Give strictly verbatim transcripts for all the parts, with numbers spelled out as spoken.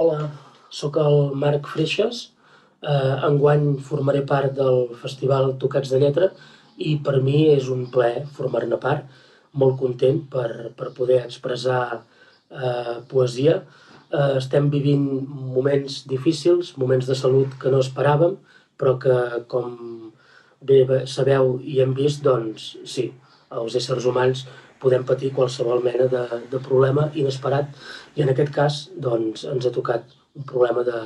Hola, sóc el Marc Freixas. Eh, enguany formaré part del Festival Tocats de Lletra i per mi és un plaer formar-ne part, molt content per, per poder expressar eh, poesia. Eh, estem vivint moments difícils, moments de salut que no esperàvem, però que, com bé sabeu i hem vist, doncs sí, els éssers humans podem patir qualsevol mena de, de problema inesperat i en aquest cas doncs, ens ha tocat un problema de,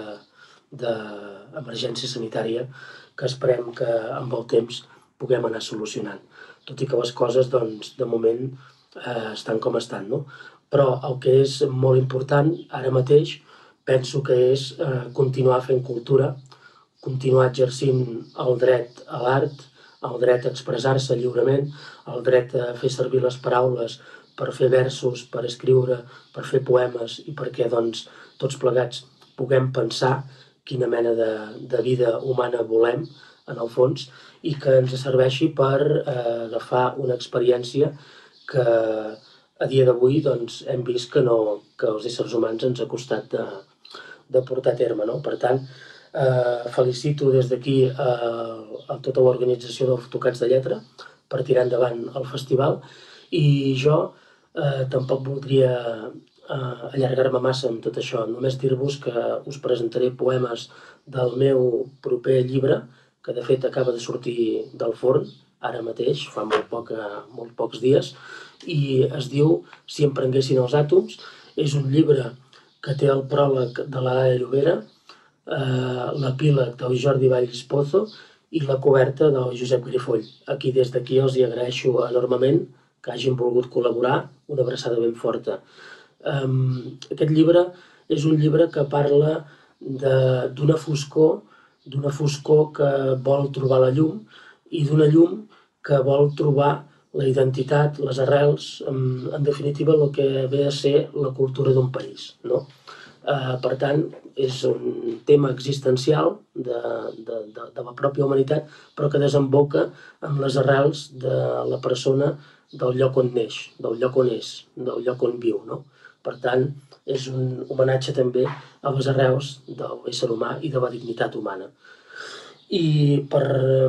d'emergència sanitària que esperem que amb el temps puguem anar solucionant. Tot i que les coses doncs, de moment eh, estan com estan, no? Però el que és molt important ara mateix penso que és eh, continuar fent cultura, continuar exercint el dret a l'art, el dret a expressar-se lliurement, el dret a fer servir les paraules per fer versos, per escriure, per fer poemes i perquè doncs, tots plegats puguem pensar quina mena de, de vida humana volem, en el fons, i que ens serveixi per eh, agafar una experiència que a dia d'avui doncs, hem vist que, no, que els éssers humans ens ha costat de, de portar a terme. No? Per tant, eh, felicito des d'aquí eh, a tota l'organització dels Tocats de Lletra per tirar endavant el festival i jo eh, tampoc voldria eh, allargar-me massa amb tot això, només dir-vos que us presentaré poemes del meu proper llibre, que de fet acaba de sortir del forn, ara mateix, fa molt, poca, molt pocs dies, i es diu Si em prenguessin els àtoms. És un llibre que té el pròleg de la Laia Llobera, eh, l'epíleg del Jordi Valls Pozo i la coberta del Josep Grifoll. Aquí, des d'aquí, els hi agraeixo enormement que hagin volgut col·laborar, una abraçada ben forta. Um, aquest llibre és un llibre que parla d'una foscor, d'una foscor que vol trobar la llum i d'una llum que vol trobar la identitat, les arrels, en, en definitiva el que ve a ser la cultura d'un país. No? Uh, per tant, és un tema existencial de, de, de, de la pròpia humanitat, però que desemboca en les arrels de la persona del lloc on neix, del lloc on és, del lloc on viu. No? Per tant, és un homenatge també a les arrels de l'ésser humà i de la dignitat humana. I per,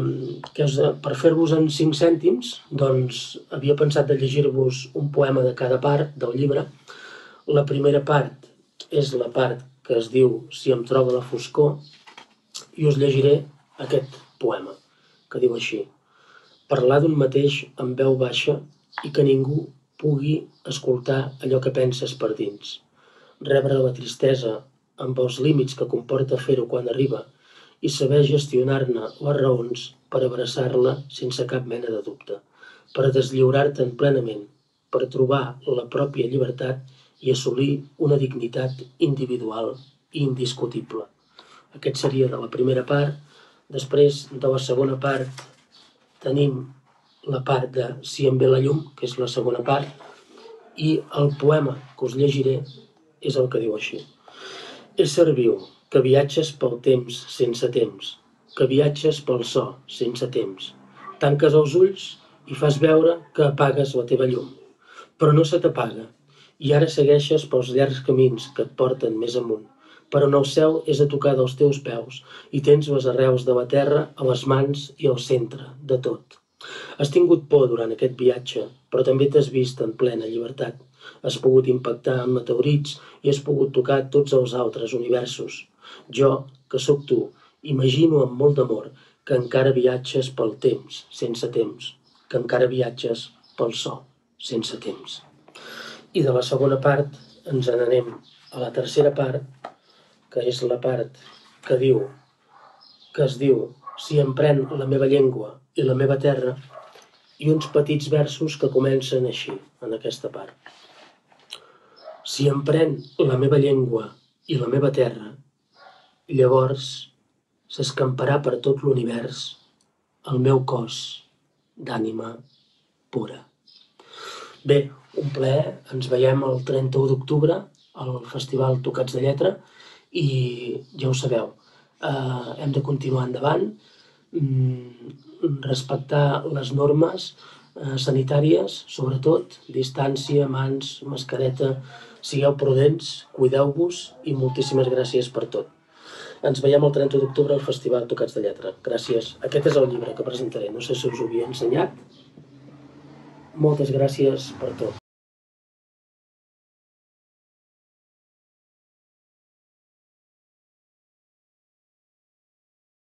per fer-vos en cinc cèntims, doncs havia pensat de llegir-vos un poema de cada part del llibre. La primera part és la part que es diu Si em troba la foscor, i us llegiré aquest poema, que diu així: parlar d'un mateix amb veu baixa i que ningú pugui escoltar allò que penses per dins. Rebre la tristesa amb els límits que comporta fer-ho quan arriba i saber gestionar-ne les raons per abraçar-la sense cap mena de dubte, per deslliurar-te'n plenament, per trobar la pròpia llibertat i assolir una dignitat individual i indiscutible. Aquest seria de la primera part. Després, de la segona part, tenim la part de Si em ve la llum, que és la segona part, i el poema que us llegiré és el que diu així: ésser viu, que viatges pel temps sense temps, que viatges pel so sense temps. Tanques els ulls i fas veure que apagues la teva llum, però no se t'apaga, i ara segueixes pels llargs camins que et porten més amunt, per on el cel és a tocar dels teus peus i tens les arrels de la terra a les mans i al centre de tot. Has tingut por durant aquest viatge, però també t'has vist en plena llibertat. Has pogut impactar en meteorits i has pogut tocar tots els altres universos. Jo, que sóc tu, imagino amb molt d'amor que encara viatges pel temps sense temps, que encara viatges pel so sense temps. I de la segona part ens n'anem a la tercera part, que és la part que diu, que es diu Si em pren la meva llengua i la meva terra, i uns petits versos que comencen així, en aquesta part. Si em pren la meva llengua i la meva terra, llavors s'escamparà per tot l'univers el meu cos d'ànima pura. Bé, un plaer. Ens veiem el trenta-u d'octubre al Festival Tocats de Lletra i ja ho sabeu, eh, hem de continuar endavant, respectar les normes, eh, sanitàries, sobretot, distància, mans, mascareta, sigueu prudents, cuideu-vos i moltíssimes gràcies per tot. Ens veiem el trenta d'octubre al Festival Tocats de Lletra. Gràcies. Aquest és el llibre que presentaré. No sé si us ho havia ensenyat. Moltes gràcies per tot.